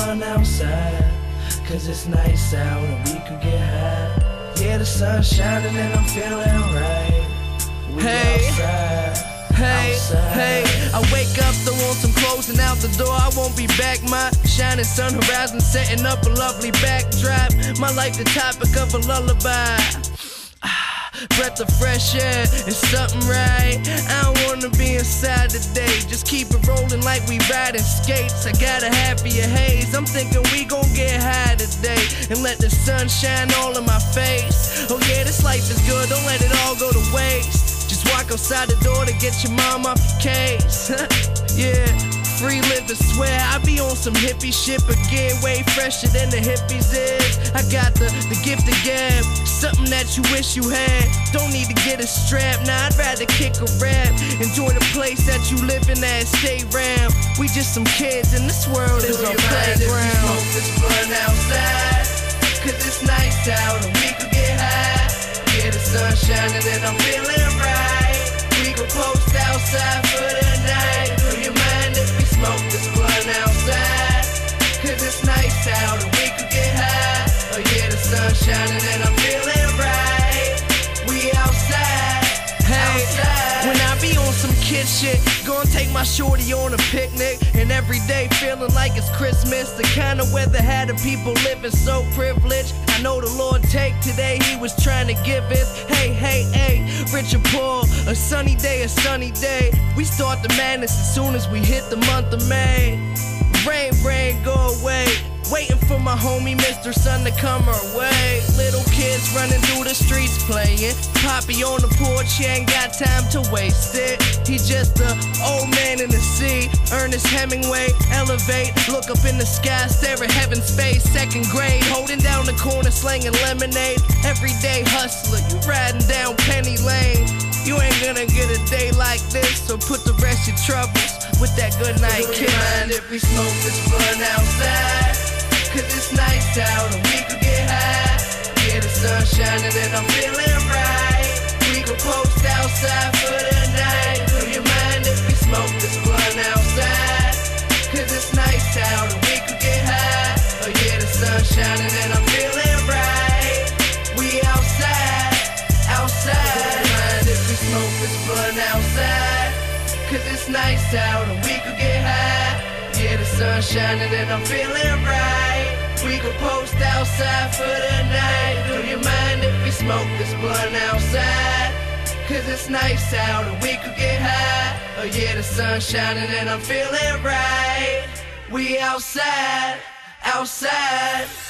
blunt outside, cause it's nice out and we could get high. Yeah, the sun's shining and I'm feeling right. We outside. Hey, I wake up, throw on some clothes and out the door, I won't be back. My shining sun horizon setting up a lovely backdrop. My life the topic of a lullaby. Breath of fresh air, it's something right. I don't wanna be inside today. Just keep it rolling like we riding skates. I got a happier haze. I'm thinking we gon' get high today and let the sun shine all in my face. Oh yeah, this life is good, don't let it all go to waste. Just walk outside the door to get your mom off your case. Yeah, free living, swear I be on some hippie shit, but get way fresher than the hippies is. I got the gift of gab, something that you wish you had. Don't need to get a strap, nah, I'd rather kick a rap. Enjoy the place that you live in at, stay round. We just some kids and this world is our playground. Smoke this blunt outside, cause it's nice out and we could get high. Yeah, the sun's shining and I'm feeling right. We could post outside for the night. Do you mind if we smoke this blunt outside? Cause it's nice out and we could get high. Oh yeah, the sun's shining and I'm feeling right. We outside, outside. When I be on some kid shit, gonna take my shorty on a picnic, and every day feeling like it's Christmas. The kind of weather had the people living so privileged. I know the Lord take today, he was trying to give it. Hey, rich or poor, a sunny day, a sunny day. We start the madness as soon as we hit the month of May. Rain, go away. Waiting for my homie Mr. Sun to come our way. Little kids running through the streets playing. Poppy on the porch, he ain't got time to waste it. He just a old man in the sea. Ernest Hemingway, elevate, look up in the sky, stare at heaven's face. Second grade, holding down the corner, slinging lemonade. Everyday hustler, you riding down Penny Lane. You ain't gonna get a day like this, so put the rest of your troubles with that good night kiss. Do you mind if we smoke this blunt outside? Cause it's nice out and we could get high. Yeah, the sun's shining and I'm feeling right. We could post outside for the night. Do you mind if we smoke this blunt outside? Cause it's nice out and we could get high. Oh yeah, the sun's shining and I'm feeling right. We outside, outside. Do you mind if we smoke this blunt outside? Cause it's nice out and we could get high. Yeah, the sun's shining and I'm feeling right. We could post outside for the night. Do you mind if we smoke this blunt outside? Cause it's nice out and we could get high. Oh yeah, the sun's shining and I'm feeling right. We outside, outside.